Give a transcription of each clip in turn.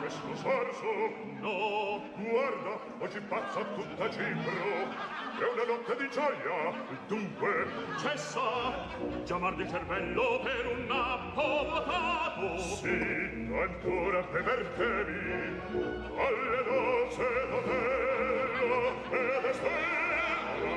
questo sorso? No, guarda, oggi pazza tutta Cipro. È una notte di gioia, dunque cessa. Chiamar di cervello per un nappo votato. Sì, ancora bevertevi alle nozze d'Otello ed Estella.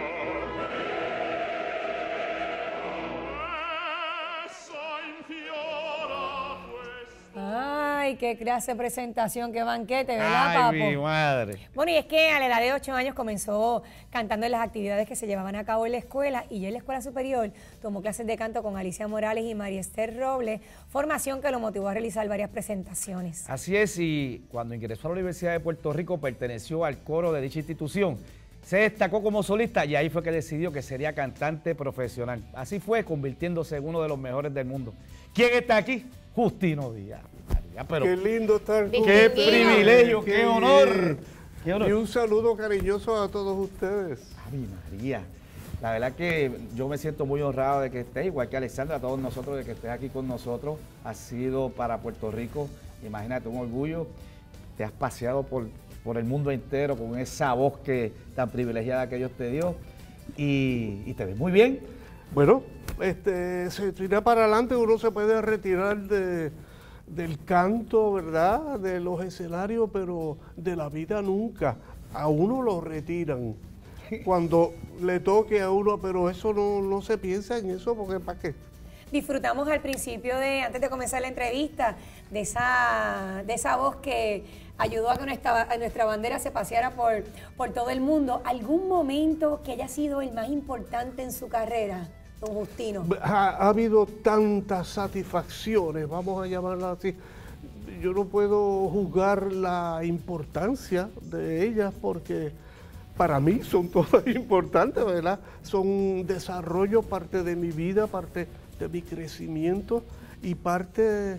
Essa infiora questa. Ay, qué clase de presentación, qué banquete, ¿verdad, Papo? Ay, mi madre. Bueno, y es que a la edad de 8 años comenzó cantando en las actividades que se llevaban a cabo en la escuela y ya en la escuela superior tomó clases de canto con Alicia Morales y María Esther Robles, formación que lo motivó a realizar varias presentaciones. Así es, y cuando ingresó a la Universidad de Puerto Rico perteneció al coro de dicha institución. Se destacó como solista y ahí fue que decidió que sería cantante profesional. Así fue, convirtiéndose en uno de los mejores del mundo. ¿Quién está aquí? Justino Díaz. Pero qué lindo estar con qué ustedes. privilegio, qué honor. Qué honor. Y un saludo cariñoso a todos ustedes. Ave María. La verdad que yo me siento muy honrado de que estés, igual que Alexandra, a todos nosotros, de que estés aquí con nosotros. Ha sido para Puerto Rico, imagínate, un orgullo. Te has paseado por el mundo entero con esa voz tan privilegiada que Dios te dio. Y te ves muy bien. Bueno, se tira para adelante, uno se puede retirar del canto, ¿verdad? De los escenarios, pero de la vida nunca. A uno lo retiran cuando le toque a uno, pero eso no se piensa en eso, porque ¿para qué? Disfrutamos al principio antes de comenzar la entrevista, de esa voz que ayudó a que nuestra bandera se paseara por todo el mundo. ¿Algún momento que haya sido el más importante en su carrera, don Justino? Ha habido tantas satisfacciones, vamos a llamarlas así. Yo no puedo juzgar la importancia de ellas porque para mí son todas importantes, ¿verdad? Son desarrollo, parte de mi vida, parte de mi crecimiento y parte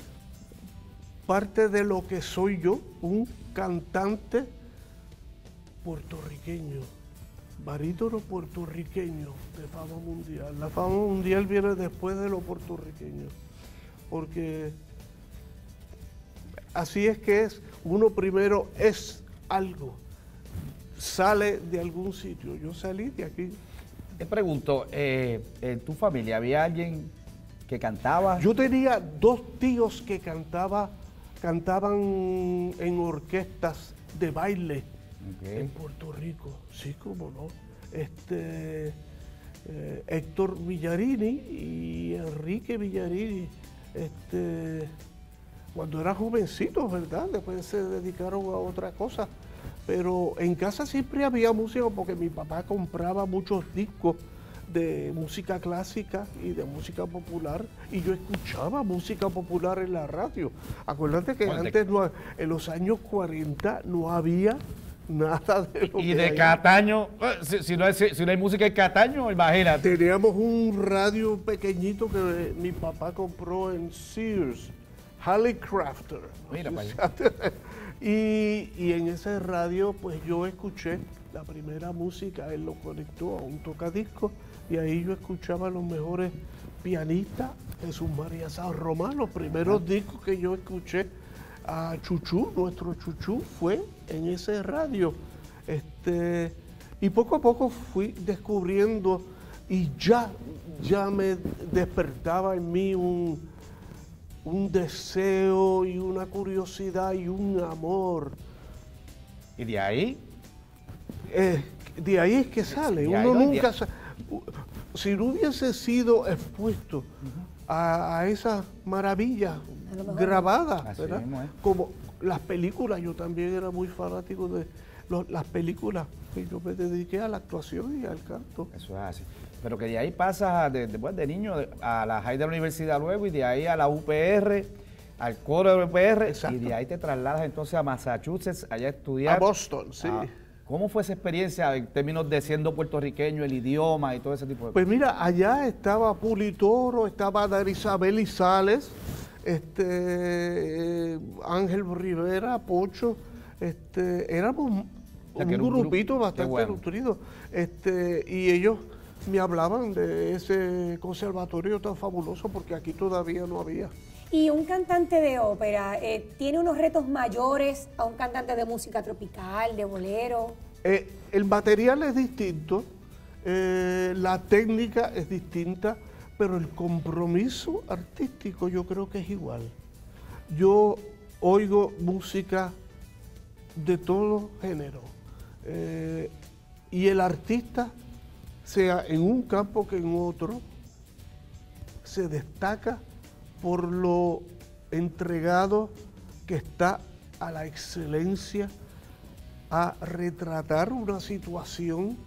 de lo que soy yo, un cantante puertorriqueño, barítono puertorriqueño de fama mundial. La fama mundial viene después de lo puertorriqueño, porque así es que es, uno primero es algo, sale de algún sitio. Yo salí de aquí. Te pregunto, ¿en tu familia había alguien que cantaba? Yo tenía dos tíos que cantaban en orquestas de baile en Puerto Rico. Sí, cómo no. Héctor Villarini y Enrique Villarini, cuando eran jovencitos, ¿verdad? Después se dedicaron a otra cosa. Pero en casa siempre había música porque mi papá compraba muchos discos de música clásica y de música popular y yo escuchaba música popular en la radio. Acuérdate que antes, en los años 40, no había nada de lo y que de hay. Cataño, si no hay música en Cataño, imagínate. Teníamos un radio pequeñito que mi papá compró en Sears, Hallicrafter. Mira, y en ese radio, pues yo escuché la primera música, él lo conectó a un tocadiscos y ahí yo escuchaba a los mejores pianistas, Jesús María San Román. Los primeros discos que yo escuché a Chuchú, nuestro Chuchú, fue en ese radio. Y poco a poco fui descubriendo y ya me despertaba en mí un deseo y una curiosidad y un amor. ¿Y de ahí? De ahí es que sale. Uno nunca si no hubiese sido expuesto a esas maravillas grabadas, ¿verdad? Como las películas, yo también era muy fanático de las películas, que yo me dediqué a la actuación y al canto. Eso es así. Pero que de ahí pasas después de niño a la High de la universidad luego y de ahí a la UPR, al coro de la UPR. Exacto. Y de ahí te trasladas entonces a Massachusetts, allá a estudiar. A Boston, sí. ¿Cómo fue esa experiencia en términos de siendo puertorriqueño, el idioma y todo ese tipo de cosas? Pues mira, allá estaba Pulitoro, estaba Darisabel Izales, Ángel Rivera, Pocho, éramos un grupito bastante nutrido, y ellos me hablaban de ese conservatorio tan fabuloso, porque aquí todavía no había. Y un cantante de ópera tiene unos retos mayores a un cantante de música tropical, de bolero. El material es distinto, la técnica es distinta, pero el compromiso artístico yo creo que es igual. Yo oigo música de todo género, y el artista, sea en un campo que en otro, se destaca por lo entregado que está a la excelencia, a retratar una situación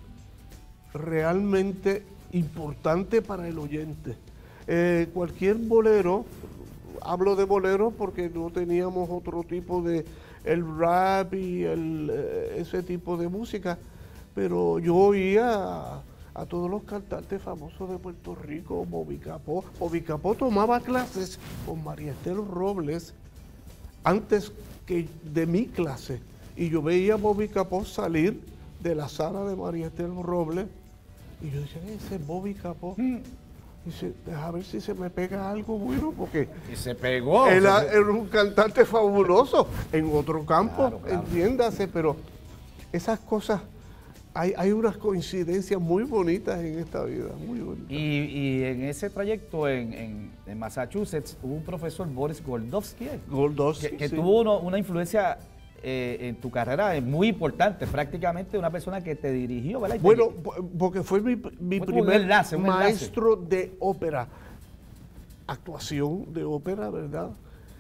realmente importante para el oyente. Cualquier bolero, hablo de bolero porque no teníamos otro tipo de el rap y ese tipo de música, pero yo oía a todos los cantantes famosos de Puerto Rico, Bobby Capó. Bobby Capó tomaba clases con María Esther Robles antes que de mi clase, y yo veía a Bobby Capó salir de la sala de María Esther Robles, y yo decía, ese es Bobby Capó. Dice, deja ver si se me pega algo bueno, porque Y se pegó. era un cantante fabuloso en otro campo, Claro. entiéndase, pero esas cosas, hay unas coincidencias muy bonitas en esta vida, muy bonitas. Y en ese trayecto en Massachusetts hubo un profesor, Boris Goldovsky, Goldovsky, que sí. tuvo una influencia en tu carrera muy importante, prácticamente una persona que te dirigió, ¿verdad? Bueno, porque fue mi Fue como un primer enlace, un enlace. maestro de ópera, actuación de ópera, ¿verdad?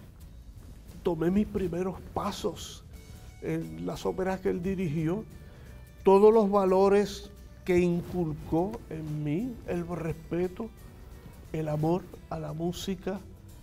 Tomé mis primeros pasos en las óperas que él dirigió, todos los valores que inculcó en mí, el respeto, el amor a la música,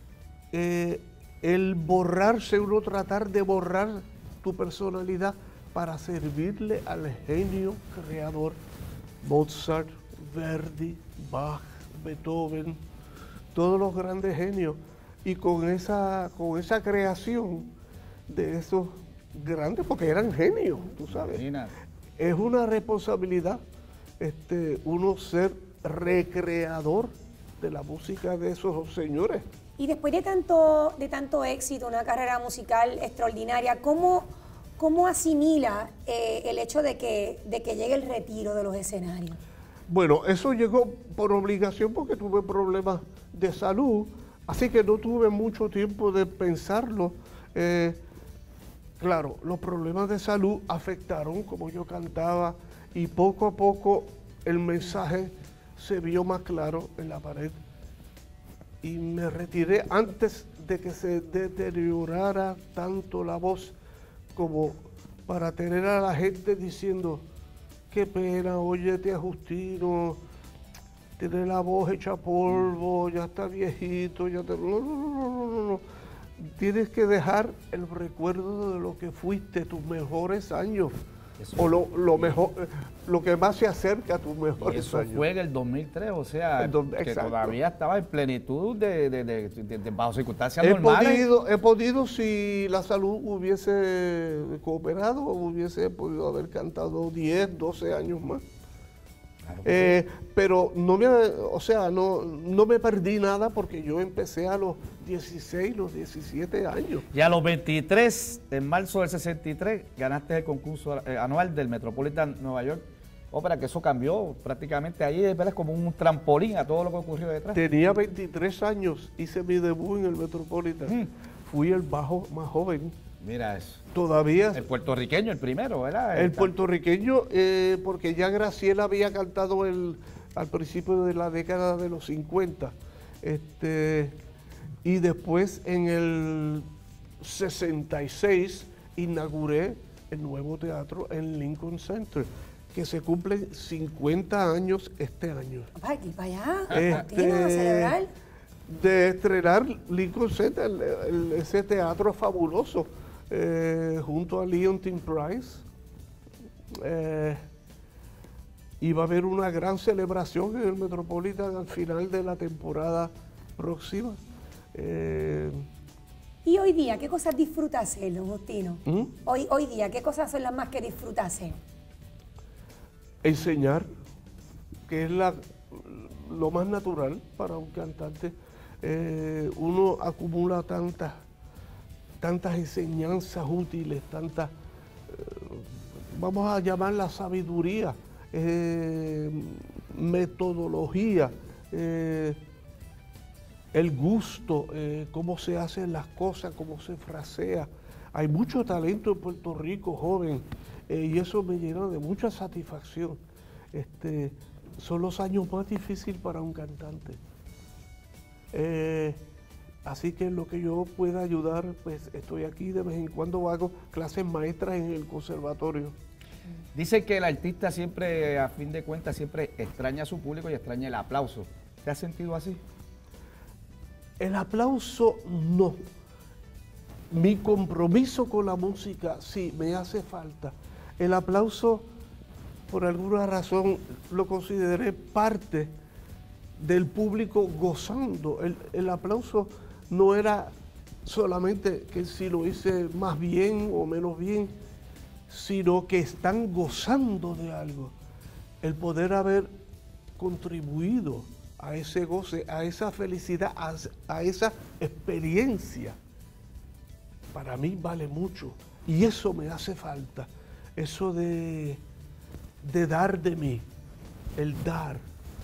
el borrarse, uno tratar de borrar tu personalidad para servirle al genio creador. Mozart, Verdi, Bach, Beethoven, todos los grandes genios. Y con esa creación de esos grandes, porque eran genios, tú sabes. Imagínate. Es una responsabilidad uno ser recreador de la música de esos señores. Y después de tanto éxito, una carrera musical extraordinaria, ¿cómo asimila el hecho de que llegue el retiro de los escenarios? Bueno, eso llegó por obligación porque tuve problemas de salud, así que no tuve mucho tiempo de pensarlo. Claro, los problemas de salud afectaron como yo cantaba, y poco a poco el mensaje se vio más claro en la pared. Y me retiré antes de que se deteriorara tanto la voz, como para tener a la gente diciendo, qué pena, óyete a Justino, tiene la voz hecha polvo, ya está viejito, ya te... No. Tienes que dejar el recuerdo de lo que fuiste, tus mejores años. Eso o lo mejor, lo que más se acerca a tus Y mejores eso años. fue en el 2003, o sea, que Exacto. todavía estaba en plenitud bajo circunstancias normales. He podido, si la salud hubiese cooperado, hubiese podido haber cantado 10, 12 años más. Claro que Pero no me perdí nada, porque yo empecé a los 16, los 17 años. Y a los 23, en marzo del 63, ganaste el concurso anual del Metropolitan Nueva York Ópera, que eso cambió prácticamente ahí, es como un trampolín a todo lo que ocurrió detrás. Tenía 23 años, hice mi debut en el Metropolitan. Fui el bajo más joven. Mira eso. Todavía El puertorriqueño, el primero, ¿verdad? el puertorriqueño, porque ya Graciela había cantado al principio de la década de los 50. Y después en el 66 inauguré el nuevo teatro en Lincoln Center, que se cumplen 50 años este año. Papá, aquí para allá, Justino, a celebrar. De estrenar Lincoln Center, ese teatro fabuloso, junto a Leontyne Price. Y va a haber una gran celebración en el Metropolitan al final de la temporada próxima. Y hoy día, ¿qué cosas disfruta hacer, don Justino? ¿Mm? Hoy día, ¿qué cosas son las más que disfruta hacer? Enseñar, que es lo más natural para un cantante. Uno acumula tantas enseñanzas útiles, vamos a llamarla sabiduría, metodología, el gusto, cómo se hacen las cosas, cómo se frasea. Hay mucho talento en Puerto Rico, joven, y eso me llena de mucha satisfacción. Son los años más difíciles para un cantante. Así que en lo que yo pueda ayudar, pues estoy aquí, de vez en cuando hago clases maestras en el conservatorio. Dice que el artista siempre, a fin de cuentas, siempre extraña a su público y extraña el aplauso. ¿Te has sentido así? El aplauso no. Mi compromiso con la música sí, me hace falta. El aplauso, por alguna razón, lo consideré parte del público gozando. El aplauso no era solamente que si lo hice más bien o menos bien, sino que están gozando de algo. El poder haber contribuido a ese goce, a esa felicidad, a esa experiencia, para mí vale mucho. Y eso me hace falta, eso de dar de mí, el dar.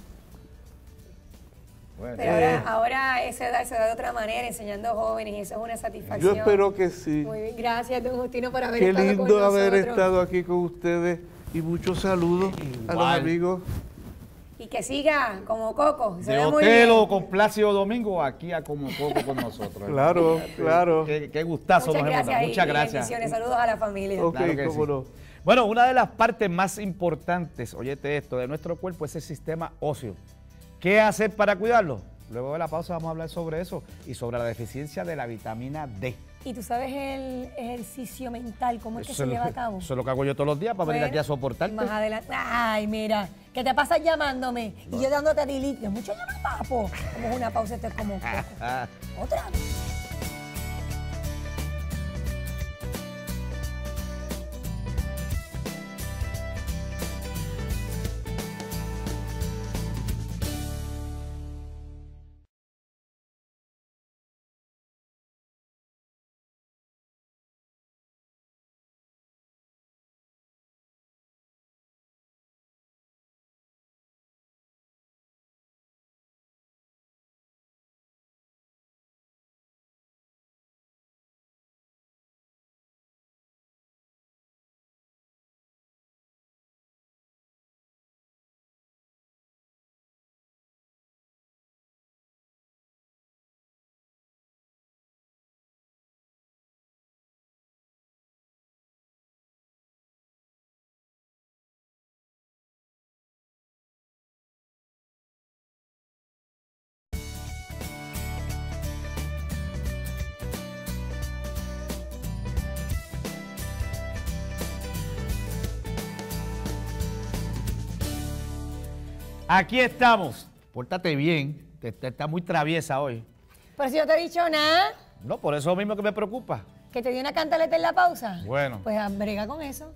Bueno, Pero ahora ese dar se da de otra manera, enseñando jóvenes, y eso es una satisfacción. Yo espero que sí. Muy bien, gracias, don Justino, por haber Qué estado con lindo nosotros. haber estado aquí con ustedes y muchos saludos a los Igual. amigos. Y que siga como Coco. Se de ve muy Hotel bien. o con Plácido Domingo, aquí a Como Poco con nosotros. Claro, claro. Qué gustazo Muchas nos hemos gracias dado. y Muchas gracias. bendiciones. Saludos a la familia. Ok, Claro que cómo sí. no. Bueno, una de las partes más importantes, óyete esto, de nuestro cuerpo es el sistema óseo. ¿Qué hacer para cuidarlo? Luego de la pausa vamos a hablar sobre eso y sobre la deficiencia de la vitamina D. ¿Y tú sabes el ejercicio mental, cómo es que se lleva a cabo? Eso es lo que hago yo todos los días para venir Bueno, aquí a soportarte. Más adelante. Ay, mira, que te pasas llamándome y yo dándote delete. Mucho llama papo. Como una pausa, esto es como un poco. Otra vez. Aquí estamos. Pórtate bien. Está muy traviesa hoy. Pero si yo te he dicho nada, No, por eso mismo que me preocupa. que te di una cantaleta en la pausa. Bueno. Pues brega con eso.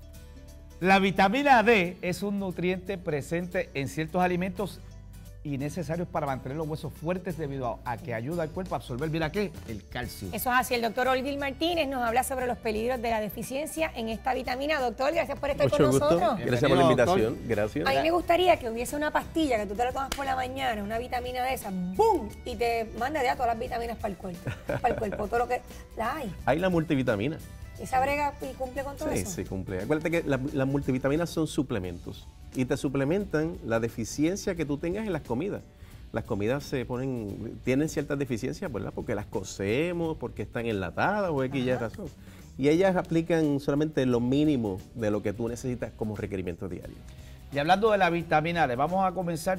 La vitamina D es un nutriente presente en ciertos alimentos y necesarios para mantener los huesos fuertes debido a que ayuda al cuerpo a absorber, mira qué, el calcio. Eso es así. El doctor Olvil Martínez nos habla sobre los peligros de la deficiencia en esta vitamina. Doctor, gracias por estar Mucho con gusto. nosotros. Gracias por la Bienvenido, invitación. doctor. Gracias. A mí me gustaría que hubiese una pastilla que tú te la tomas por la mañana, una vitamina de esas, ¡boom! Y te manda ya todas las vitaminas para el cuerpo. Para el cuerpo, todo lo que la hay. Hay la multivitamina. ¿Esa brega y cumple con todo Sí, eso? sí, cumple. Acuérdate que las multivitaminas son suplementos y te suplementan la deficiencia que tú tengas en las comidas. Las comidas tienen ciertas deficiencias, ¿verdad? Porque las cocemos, porque están enlatadas o X y Y razón. Y ellas aplican solamente lo mínimo de lo que tú necesitas como requerimiento diario. Y hablando de la vitamina D, vamos a comenzar,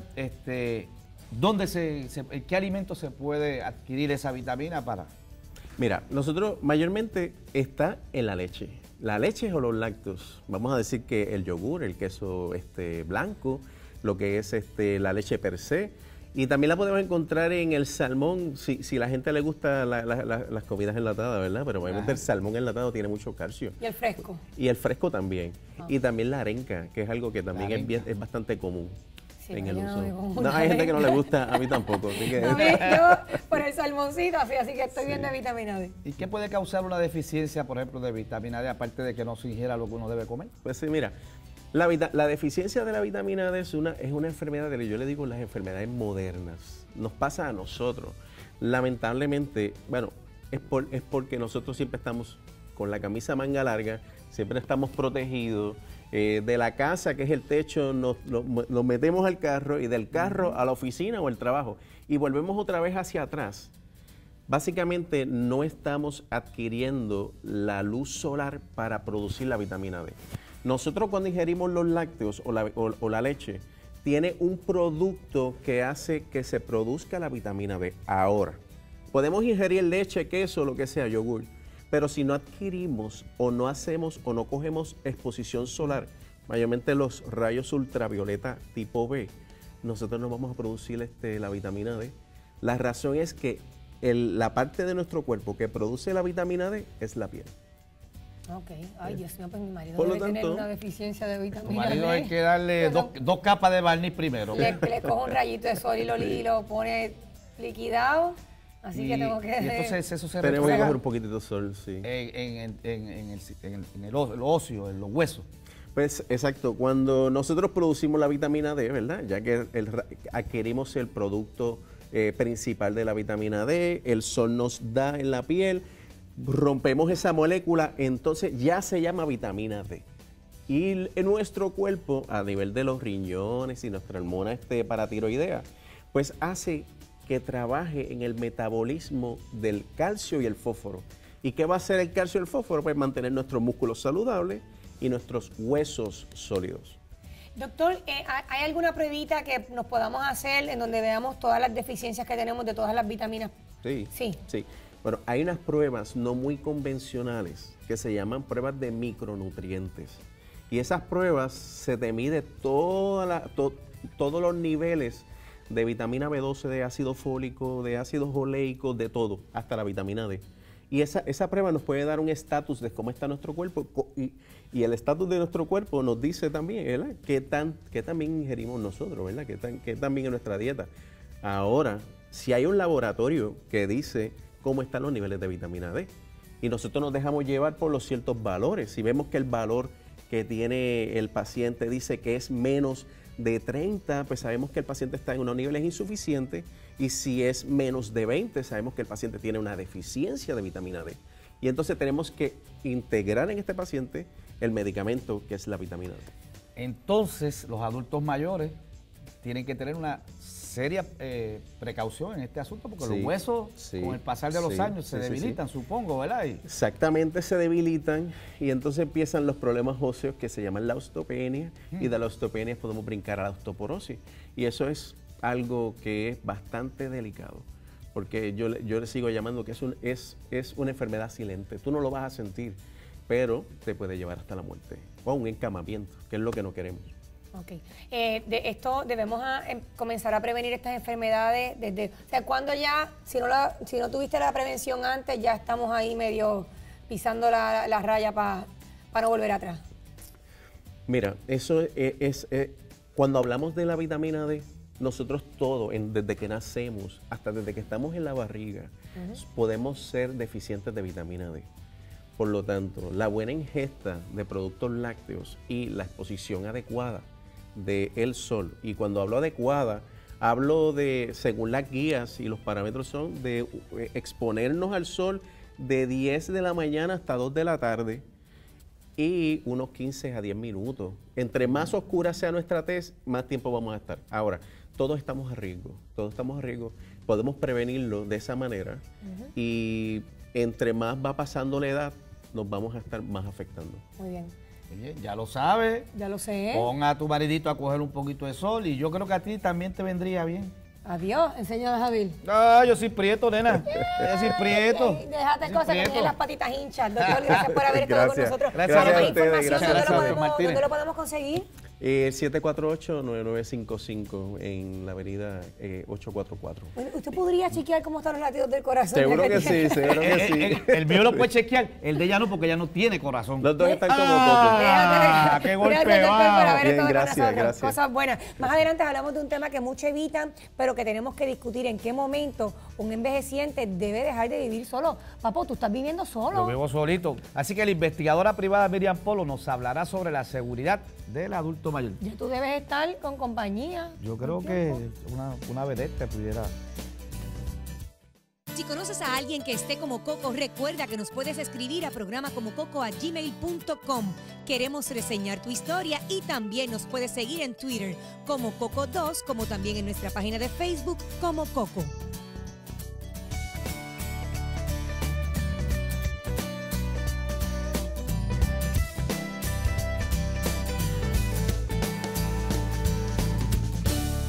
¿dónde en qué alimento se puede adquirir esa vitamina para? Mira, nosotros mayormente está en la leche. La leche o los lácteos. Vamos a decir que el yogur, el queso blanco, lo que es la leche per se. Y también la podemos encontrar en el salmón, si la gente le gusta las comidas enlatadas, ¿verdad? Pero obviamente el salmón enlatado tiene mucho calcio. Y el fresco. Y el fresco también. Y también la arenca, que es algo que también es bastante común. Sí, en el yo uso. bebo No, una hay gente vez. que no le gusta, a mí tampoco. Así que, A mí, yo por el salmoncito, así que estoy bien de vitamina D. ¿Y qué puede causar una deficiencia, por ejemplo, de vitamina D, aparte de que no se ingiera lo que uno debe comer? pues sí, mira, la deficiencia de la vitamina D es una enfermedad, yo le digo las enfermedades modernas. Nos pasa a nosotros. Lamentablemente, bueno, es porque nosotros siempre estamos con la camisa manga larga, siempre estamos protegidos. De la casa, que es el techo, nos metemos al carro y del carro a la oficina o el trabajo y volvemos otra vez hacia atrás. Básicamente no estamos adquiriendo la luz solar para producir la vitamina D. Nosotros cuando ingerimos los lácteos o la leche, tiene un producto que hace que se produzca la vitamina D. Ahora, podemos ingerir leche, queso, lo que sea, yogur, pero si no adquirimos o no hacemos o no cogemos exposición solar, mayormente los rayos ultravioleta tipo B, nosotros no vamos a producir la vitamina D. La razón es que la parte de nuestro cuerpo que produce la vitamina D es la piel. Ok. Ay, Dios mío, pues mi marido Por lo debe tener tanto, una deficiencia de Tu vitamina marido D. hay que darle dos capas de barniz primero. Le cojo un rayito de sol y lo pone liquidado. Así que tengo que... y entonces eso se Tenemos que refleja coger un poquito de sol, sí. en el óseo, en los huesos. Pues exacto, cuando nosotros producimos la vitamina D, ¿verdad? Ya que adquirimos el producto principal de la vitamina D, el sol nos da en la piel, rompemos esa molécula, entonces ya se llama vitamina D. Y en nuestro cuerpo, a nivel de los riñones y nuestra hormona paratiroidea, pues hace que trabaje en el metabolismo del calcio y el fósforo. ¿Y qué va a hacer el calcio y el fósforo? Pues mantener nuestros músculos saludables y nuestros huesos sólidos. Doctor, ¿hay alguna pruebita que nos podamos hacer en donde veamos todas las deficiencias que tenemos de todas las vitaminas? Sí. Sí. Sí. Bueno, hay unas pruebas no muy convencionales que se llaman pruebas de micronutrientes. Y esas pruebas se te mide todos los niveles de vitamina B12, de ácido fólico, de ácidos oleicos, de todo, hasta la vitamina D. Y esa prueba nos puede dar un estatus de cómo está nuestro cuerpo y el estatus de nuestro cuerpo nos dice también, ¿verdad?, qué también ingerimos nosotros, ¿verdad?, qué tan bien en nuestra dieta. Ahora, si hay un laboratorio que dice cómo están los niveles de vitamina D y nosotros nos dejamos llevar por los ciertos valores, si vemos que el valor que tiene el paciente dice que es menos de 30, pues sabemos que el paciente está en unos niveles insuficientes, y si es menos de 20, sabemos que el paciente tiene una deficiencia de vitamina D. Y entonces tenemos que integrar en este paciente el medicamento que es la vitamina D. Entonces, los adultos mayores tienen que tener una seria precaución en este asunto, porque Sí, los huesos, sí, con el pasar de los sí, años, se sí, sí, debilitan, supongo, ¿verdad? Exactamente, se debilitan y entonces empiezan los problemas óseos que se llaman la osteopenia, y de la osteopenia podemos brincar a la osteoporosis. Y eso es algo que es bastante delicado, porque yo le sigo llamando que es una enfermedad silente. Tú no lo vas a sentir, pero te puede llevar hasta la muerte o a un encamamiento, que es lo que no queremos. Ok. De esto debemos comenzar a prevenir estas enfermedades desde... O sea, cuando ya, si no tuviste la prevención antes, ya estamos ahí medio pisando la raya para no volver atrás. Mira, eso es cuando hablamos de la vitamina D, nosotros todos, desde que nacemos hasta desde que estamos en la barriga, podemos ser deficientes de vitamina D. Por lo tanto, la buena ingesta de productos lácteos y la exposición adecuada del sol, y cuando hablo adecuada, hablo de, según las guías y los parámetros son de exponernos al sol de 10 de la mañana hasta 2 de la tarde y unos 15 a 10 minutos. Entre más oscura sea nuestra tez, más tiempo vamos a estar. Ahora, todos estamos a riesgo, podemos prevenirlo de esa manera, y entre más va pasando la edad, nos vamos a estar más afectando. Muy bien. Oye, ya lo sabes. Ya lo sé. Pon a tu maridito a coger un poquito de sol, y yo creo que a ti también te vendría bien. Adiós, enséñame a Javier. Ah, yo soy prieto, nena. Yo soy prieto. Déjate Soy cosas que prieto. tienes las patitas hinchas. Doctor, gracias por haber estado con Gracias. nosotros. Gracias Para a más ustedes, información, gracias a ¿dónde ustedes, Martínez. lo podemos conseguir? El 748-9955 en la avenida 844. Bueno, ¿usted podría chequear cómo están los latidos del corazón? Seguro Ya que sí, seguro que sí. El mío lo puede chequear, el de ella no, porque ella no tiene corazón. Los dos están como Ah, Coco. qué golpe Gracias, doctor, por bajo. haber Bien, estado con gracias, nosotros. gracias. Cosas buenas. Más adelante hablamos de un tema que muchos evitan, pero que tenemos que discutir en qué momento un envejeciente debe dejar de vivir solo. Papo, tú estás viviendo solo. Lo vivo solito. Así que la investigadora privada Miriam Polo nos hablará sobre la seguridad del adulto mayor. Ya tú debes estar con compañía. Yo creo que una vedette te pudiera... Si conoces a alguien que esté como Coco, recuerda que nos puedes escribir a programacomococo@gmail.com. Queremos reseñar tu historia y también nos puedes seguir en Twitter como Coco2, como también en nuestra página de Facebook como Coco.